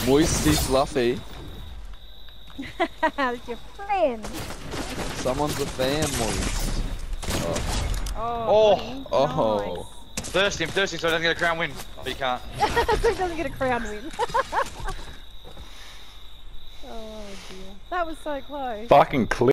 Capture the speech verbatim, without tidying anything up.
Moisty Fluffy. That's your friend. Someone's a fan, Moist. Oh. Oh. Oh. Nice. Thirsty him, thirsty so he doesn't get a crown win. But he can't. So he doesn't get a crown win. Oh dear. That was so close. Fucking clear.